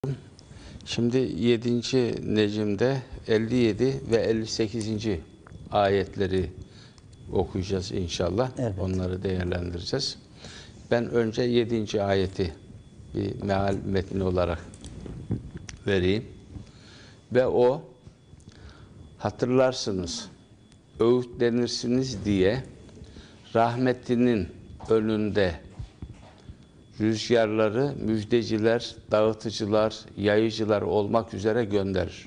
Şimdi 7. Necm'de 57 ve 58. ayetleri okuyacağız inşallah. Evet. Onları değerlendireceğiz. Ben önce 7. ayeti bir meal metni olarak vereyim. Ve o, hatırlarsınız, öğütlenirsiniz diye rahmetinin önünde rüzgarları müjdeciler, dağıtıcılar, yayıcılar olmak üzere gönderir.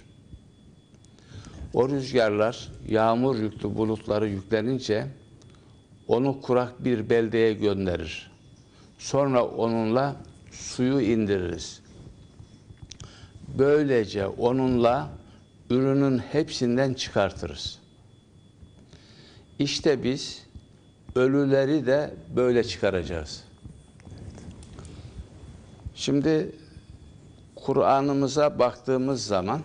O rüzgarlar yağmur yüklü bulutları yüklenince onu kurak bir beldeye gönderir. Sonra onunla suyu indiririz. Böylece onunla ürünün hepsinden çıkartırız. İşte biz ölüleri de böyle çıkaracağız. Şimdi Kur'an'ımıza baktığımız zaman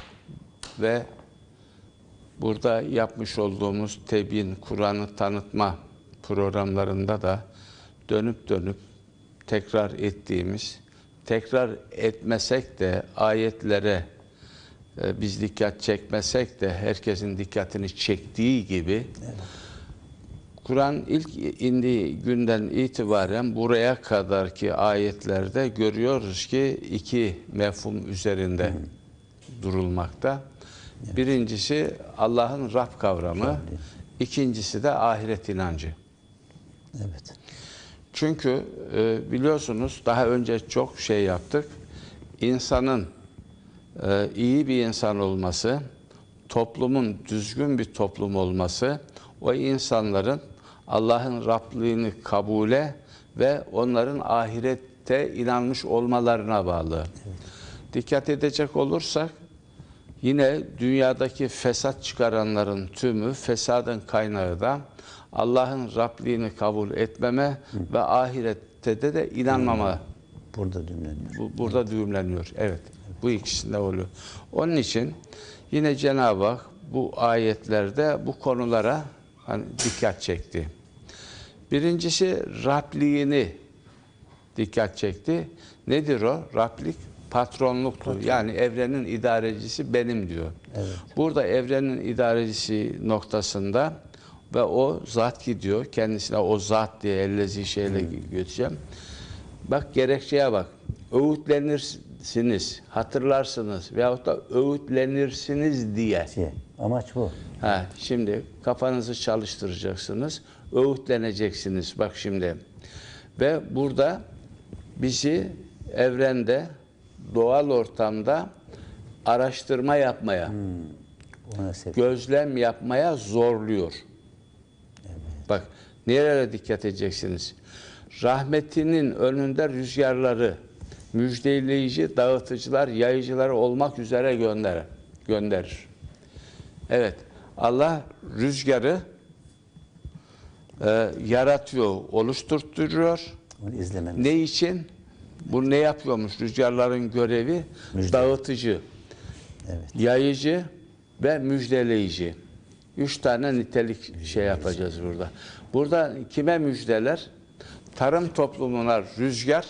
ve burada yapmış olduğumuz tebyin, Kur'an'ı tanıtma programlarında da dönüp dönüp tekrar ettiğimiz, tekrar etmesek de ayetlere biz dikkat çekmesek de herkesin dikkatini çektiği gibi, evet, Kur'an ilk indiği günden itibaren buraya kadarki ayetlerde görüyoruz ki iki mefhum üzerinde durulmakta. Evet. Birincisi Allah'ın Rab kavramı, ikincisi de ahiret inancı. Evet. Çünkü biliyorsunuz daha önce çok şey yaptık. İnsanın iyi bir insan olması, toplumun düzgün bir toplum olması, o insanların Allah'ın Rabliğini kabule ve onların ahirette inanmış olmalarına bağlı. Evet. Dikkat edecek olursak yine dünyadaki fesat çıkaranların tümü, fesadın kaynağı da Allah'ın Rabliğini kabul etmeme ve ahirette de inanmama. Burada düğümleniyor. Burada evet, düğümleniyor. Evet. Bu ikisinde oluyor. Onun için yine Cenab-ı Hak bu ayetlerde bu konulara dikkat çekti. Birincisi Rabliğini dikkat çekti. Nedir o? Rablik patronluktur. Yani evrenin idarecisi benim diyor. Evet. Burada evrenin idarecisi noktasında ve o zat gidiyor. Kendisine o zat diye ellezi şeyle götüreceğim. Bak gerekçeye bak. Öğütlenirsiniz, hatırlarsınız veyahut da öğütlenirsiniz diye. Amaç bu. Şimdi kafanızı çalıştıracaksınız, öğütleneceksiniz. Bak şimdi. Ve burada bizi evrende, doğal ortamda araştırma yapmaya, gözlem yapmaya zorluyor. Evet. Bak, nereye dikkat edeceksiniz? Rahmetinin önünde rüzgarları, müjdeleyici, dağıtıcılar, yayıcılar olmak üzere gönderir. Evet, Allah rüzgarı yaratıyor, oluşturtuyor. Ne için? Bu ne yapıyormuş? Rüzgarların görevi dağıtıcı, evet, yayıcı ve müjdeleyici. 3 tane nitelik şey yapacağız burada. Burada kime müjdeler? Tarım toplumuna rüzgar,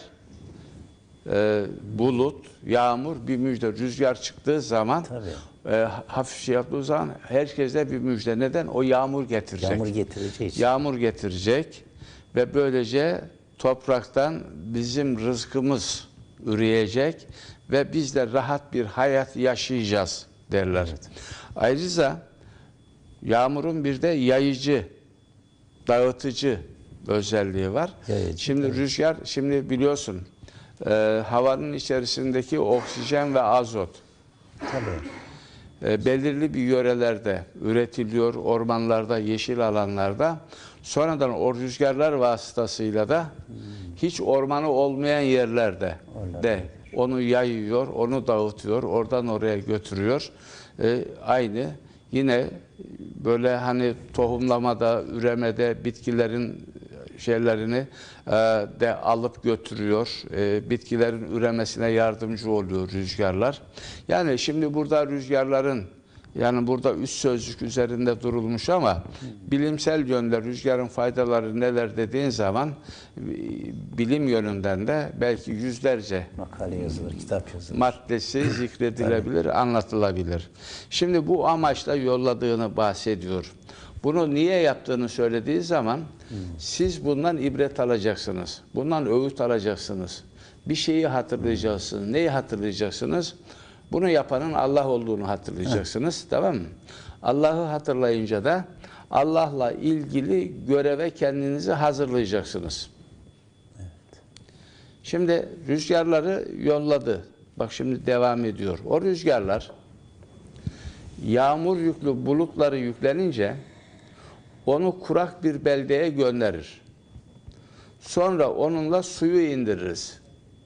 bulut, yağmur bir müjde. Rüzgar çıktığı zaman, hafif şey yaptığı zaman herkese bir müjde. Neden? O yağmur getirecek. Yağmur getirecek. Yağmur getirecek ve böylece topraktan bizim rızkımız üreyecek ve biz de rahat bir hayat yaşayacağız derler. Evet. Ayrıca yağmurun bir de yayıcı, dağıtıcı özelliği var. Yayıcı, şimdi evet, rüzgar, şimdi biliyorsun havanın içerisindeki oksijen ve azot belirli bir yörelerde üretiliyor, ormanlarda, yeşil alanlarda. Sonradan o rüzgarlar vasıtasıyla da hiç ormanı olmayan yerlerde de onu yayıyor, onu dağıtıyor, oradan oraya götürüyor. Aynı yine böyle hani tohumlamada, üremede bitkilerin şeylerini de alıp götürüyor. Bitkilerin üremesine yardımcı oluyor rüzgarlar. Yani şimdi burada rüzgarların Yani burada üç sözcük üzerinde durulmuş ama bilimsel yönde rüzgarın faydaları neler dediğin zaman bilim yönünden de belki yüzlerce Makale yazılır, kitap yazılır. maddesi zikredilebilir, anlatılabilir. Şimdi bu amaçla yolladığını bahsediyor. Bunu niye yaptığını söylediği zaman siz bundan ibret alacaksınız. Bundan öğüt alacaksınız. Bir şeyi hatırlayacaksınız. Neyi hatırlayacaksınız? Bunu yapanın Allah olduğunu hatırlayacaksınız. Tamam mı? Allah'ı hatırlayınca da Allah'la ilgili göreve kendinizi hazırlayacaksınız. Şimdi rüzgarları yolladı. Bak şimdi devam ediyor. O rüzgarlar yağmur yüklü bulutları yüklenince onu kurak bir beldeye gönderir. Sonra onunla suyu indiririz.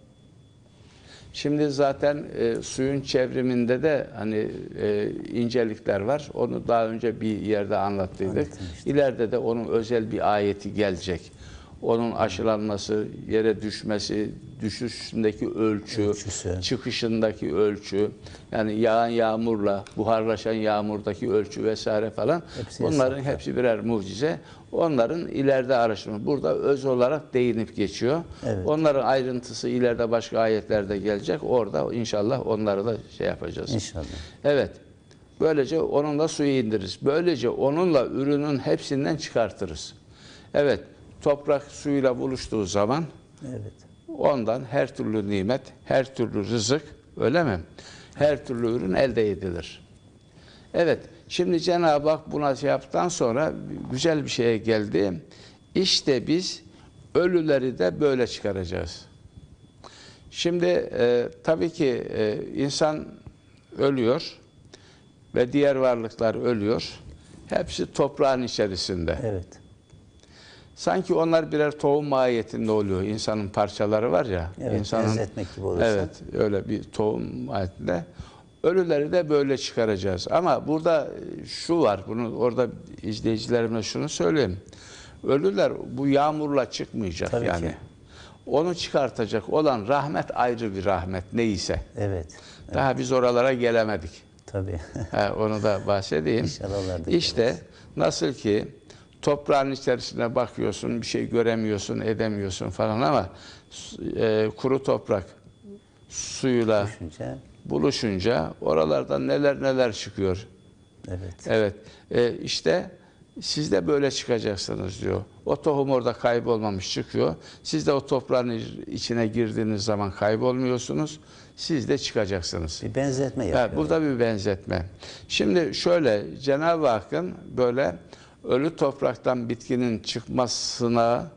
Şimdi zaten suyun çevriminde de hani incelikler var. Onu daha önce bir yerde anlattıydık. İleride de onun özel bir ayeti gelecek. Onun aşılanması, yere düşmesi, düşüşündeki ölçüsü, çıkışındaki ölçü, yani yağan yağmurla, buharlaşan yağmurdaki ölçü vesaire falan. Bunların hepsi birer mucize. Onların ileride araştırma. Burada öz olarak değinip geçiyor. Evet. Onların ayrıntısı ileride başka ayetlerde gelecek. Orada inşallah onları da şey yapacağız. İnşallah. Evet. Böylece onunla suyu indiririz. Böylece onunla ürünün hepsinden çıkartırız. Evet. Toprak suyla buluştuğu zaman ondan her türlü nimet, her türlü rızık, öyle mi? Her türlü ürün elde edilir. Evet, şimdi Cenab-ı Hak buna şey yaptıktan sonra güzel bir şeye geldi. İşte biz ölüleri de böyle çıkaracağız. Şimdi tabii ki insan ölüyor ve diğer varlıklar ölüyor. Hepsi toprağın içerisinde. Evet. Sanki onlar birer tohum mahiyetinde oluyor. İnsanın parçaları var ya. Evet, insanın, benzetmek gibi olursa. Evet, öyle bir tohum mahiyetinde. Ölüleri de böyle çıkaracağız. Ama burada şu var, bunu orada izleyicilerime şunu söyleyeyim. Ölüler bu yağmurla çıkmayacak. Tabii yani. Ki. Onu çıkartacak olan rahmet ayrı bir rahmet neyse. Evet. Daha biz oralara gelemedik. Tabii. Onu da bahsedeyim. İnşallah İşte nasıl ki toprağın içerisine bakıyorsun, bir şey göremiyorsun, edemiyorsun falan ama kuru toprak suyla buluşunca oralardan neler neler çıkıyor. Evet. Evet. İşte siz de böyle çıkacaksınız diyor. O tohum orada kaybolmamış çıkıyor. Siz de o toprağın içine girdiğiniz zaman kaybolmuyorsunuz. Siz de çıkacaksınız. Bir benzetme yapıyor. Evet, burada bir benzetme. Şimdi şöyle Cenab-ı Hakk'ın böyle ölü topraktan bitkinin çıkmasına,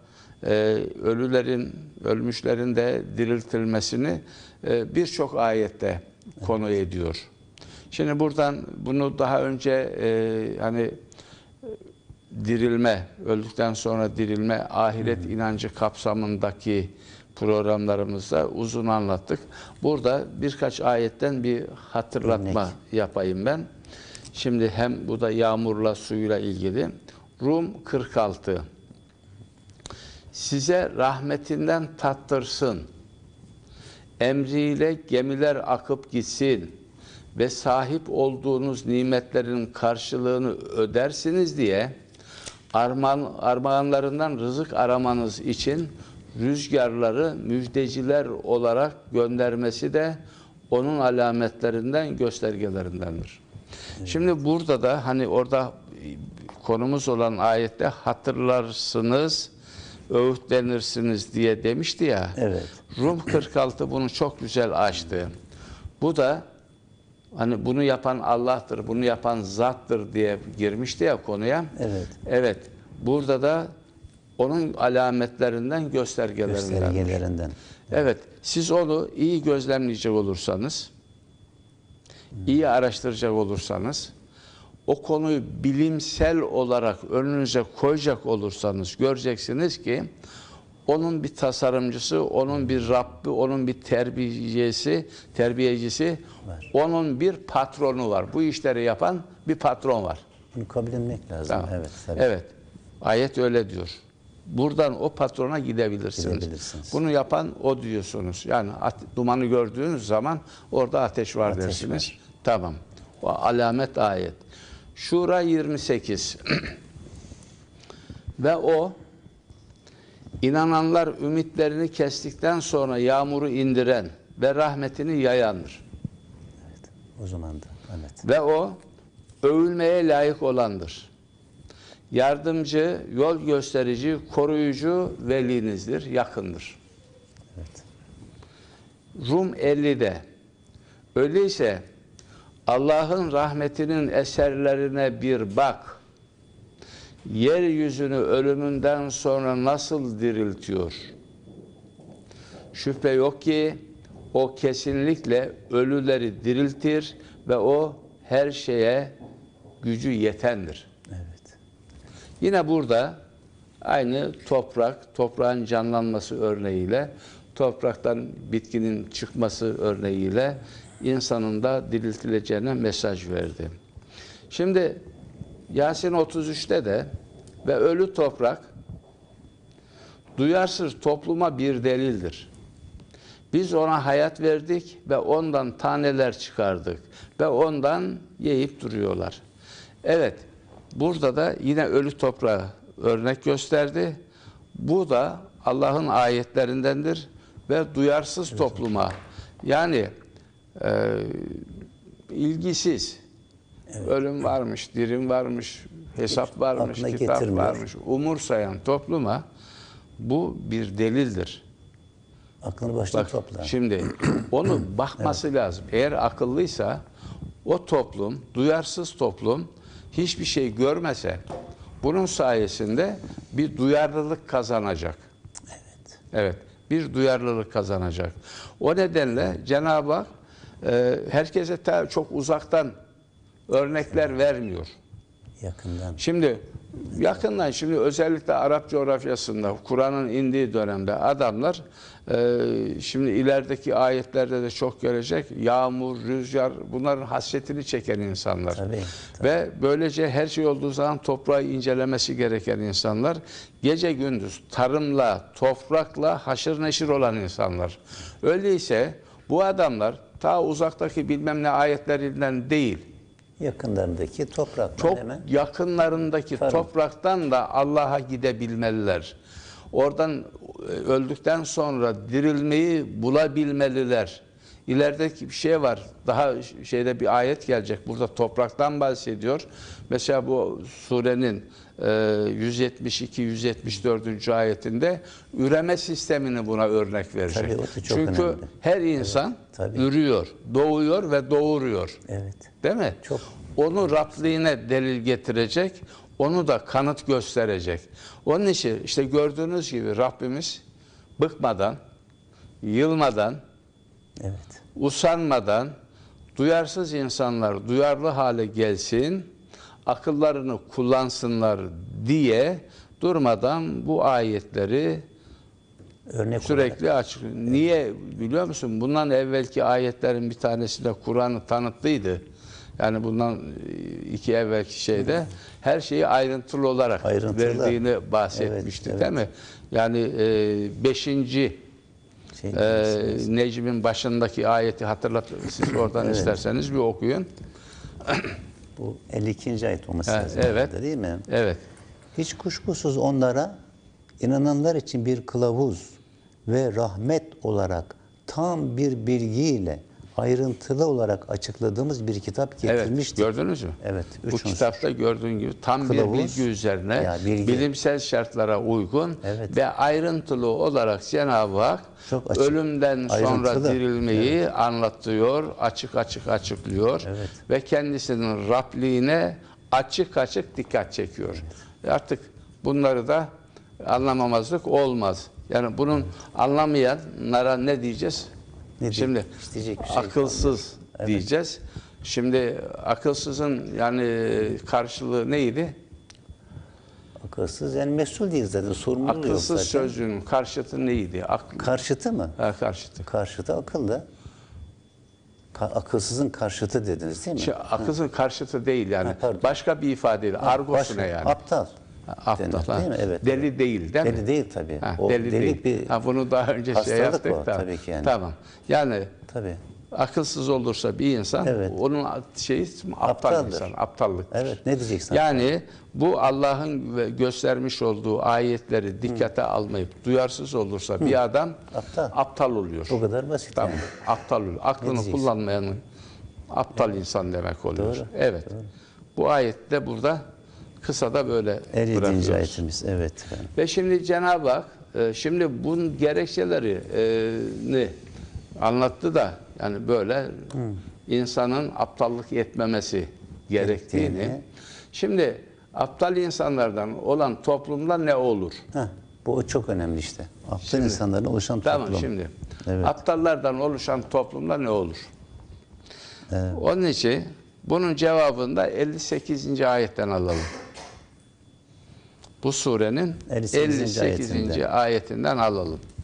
ölmüşlerin de diriltilmesini birçok ayette konu ediyor. Şimdi buradan bunu daha önce hani dirilme, öldükten sonra dirilme, ahiret inancı kapsamındaki programlarımızda uzun anlattık. Burada birkaç ayetten bir hatırlatma yapayım ben. Şimdi hem bu da yağmurla suyla ilgili. Rum 46. Size rahmetinden tattırsın. Emriyle gemiler akıp gitsin ve sahip olduğunuz nimetlerin karşılığını ödersiniz diye armağanlarından rızık aramanız için rüzgarları müjdeciler olarak göndermesi de onun alametlerinden, göstergelerindendir. Evet. Şimdi burada da hani orada konumuz olan ayette hatırlarsınız, öğütlenirsiniz diye demişti ya. Evet. Rum 46 bunu çok güzel açtı. Bu da hani bunu yapan Allah'tır, bunu yapan zattır diye girmişti ya konuya. Evet. Evet. Burada da onun alametlerinden, göstergelerinden. Evet. Siz onu iyi gözlemleyecek olursanız, iyi araştıracak olursanız, o konuyu bilimsel olarak önünüze koyacak olursanız göreceksiniz ki onun bir tasarımcısı, onun bir Rabbi, onun bir terbiyecisi, var. Onun bir patronu var. Bu işleri yapan bir patron var. Bunu kabul etmek lazım. Tamam. Evet, tabii. Evet. Ayet öyle diyor. Buradan o patrona gidebilirsiniz. Bunu yapan o diyorsunuz. Yani dumanı gördüğünüz zaman orada ateş var dersiniz. Var. Tamam. O alamet ayet. Şura 28. Ve o inananlar ümitlerini kestikten sonra yağmuru indiren ve rahmetini yayandır. Evet. O zaman da. Evet. Ve o övülmeye layık olandır. Yardımcı, yol gösterici, koruyucu velinizdir, yakındır. Evet. Rum 50'de. Öyleyse Allah'ın rahmetinin eserlerine bir bak. Yeryüzünü ölümünden sonra nasıl diriltiyor? Şüphe yok ki o kesinlikle ölüleri diriltir ve o her şeye gücü yetendir. Evet. Yine burada aynı toprağın canlanması örneğiyle, topraktan bitkinin çıkması örneğiyle insanın da diriltileceğine mesaj verdi. Şimdi Yasin 33'te de ve ölü toprak duyarsız topluma bir delildir. Biz ona hayat verdik ve ondan taneler çıkardık ve ondan yiyip duruyorlar. Evet, burada da yine ölü toprağı örnek gösterdi. Bu da Allah'ın ayetlerindendir ve duyarsız topluma, yani ilgisiz, ölüm varmış, dirim varmış, hesap varmış, aklına kitap getirmiyor. varmış, umursayan topluma bu bir delildir. Aklını başına Bak, topla. şimdi onu bakması lazım. Eğer akıllıysa o toplum, duyarsız toplum hiçbir şey görmese bunun sayesinde bir duyarlılık kazanacak. Evet. Evet, bir duyarlılık kazanacak. O nedenle Cenab-ı Hak herkese çok uzaktan örnekler vermiyor. Yakından. Şimdi yakından, şimdi özellikle Arap coğrafyasında Kur'an'ın indiği dönemde adamlar şimdi ilerideki ayetlerde de çok gelecek, yağmur, rüzgar, bunların hasretini çeken insanlar. Tabii. Ve böylece her şey olduğu zaman toprağı incelemesi gereken insanlar, gece gündüz tarımla, toprakla haşır neşir olan insanlar. Öyleyse bu adamlar ta uzaktaki bilmem ne ayetlerinden değil, Yakınlarındaki topraktan çok hemen. yakınlarındaki topraktan da Allah'a gidebilmeliler. Oradan öldükten sonra dirilmeyi bulabilmeliler. İlerideki bir şey var. Daha şeyde bir ayet gelecek. Burada topraktan bahsediyor. Mesela bu surenin 172-174. ayetinde üreme sistemini buna örnek verecek. Tabii, o da çok Çünkü önemli. her insan tabii. ürüyor, doğuyor ve doğuruyor. Evet. Değil mi? Çok. Onu Rabliğine delil getirecek, onu da kanıt gösterecek. Onun için işte gördüğünüz gibi Rabbimiz bıkmadan, yılmadan, Evet. usanmadan, duyarsız insanlar duyarlı hale gelsin, akıllarını kullansınlar diye durmadan bu ayetleri Örnek sürekli açık. Niye biliyor musun? Bundan evvelki ayetlerin bir tanesi de Kur'an'ı tanıttıydı. Yani bundan iki evvelki şeyde her şeyi ayrıntılı olarak verdiğini bahsetmişti, evet. değil mi? Yani 5. Necm'in başındaki ayeti siz oradan isterseniz bir okuyun. Bu 52. ayet olması lazım. Evet. Değil mi? Evet. Hiç kuşkusuz onlara inananlar için bir kılavuz ve rahmet olarak tam bir bilgiyle ayrıntılı olarak açıkladığımız bir kitap getirmiştik. Evet, gördünüz mü? Evet. Bu kitapta gördüğün gibi tam Kılavuz, bir bilgi üzerine bilgi. bilimsel şartlara uygun ve ayrıntılı olarak Cenab-ı Hak çok açık, ölümden sonra ayrıntılı. dirilmeyi anlatıyor, açık açıklıyor ve kendisinin Rabliğine açık dikkat çekiyor. Artık bunları da anlamamazlık olmaz. Yani bunun anlamayanlara ne diyeceğiz? Şimdi İsteyecek bir şey akılsız diyeceğiz. Şimdi akılsızın yani karşılığı neydi? Akılsız yani mesul değil zaten. Sorumluluğu yok zaten. Akılsız sözcüğünün karşıtı neydi? Karşıtı mı? Ha, karşıtı. Karşıtı akıllı. Akılsızın karşıtı dediniz değil mi? Akılsızın karşıtı değil yani. Başka bir ifadeyle. Argosu ne yani? Aptal. Aptal. Değil mi? Evet. Deli değil değil mi? Deli değil tabii. Deli değil. Bir bunu daha önce şey yaptık o, da. tabii ki yani. Tamam. Yani tabii. Akılsız olursa bir insan, Evet. onun şeyi aptal Aptaldır. insan, aptallık. Evet, ne diyeceksin? Yani bu Allah'ın göstermiş olduğu ayetleri dikkate almayıp duyarsız olursa bir adam aptal oluyor. O kadar basit Tamam, yani. aptal oluyor. Aklını diyeceksin? kullanmayanın aptal insan demek oluyor. Doğru, Evet. Bu ayette burada kısa da böyle 57. bırakıyoruz. ayetimiz. Evet efendim. Ve şimdi Cenab-ı Hak şimdi bunun gerekçelerini anlattı da yani böyle insanın aptallık etmemesi gerektiğini. Gerektiğini. Şimdi aptal insanlardan olan toplumda ne olur? Heh, bu çok önemli işte. Aptal insanların oluşan Tamam toplum. şimdi. Evet. Aptallardan oluşan toplumda ne olur? Onun için bunun cevabını da 58. ayetten alalım. Bu surenin 58. 58. ayetinden alalım.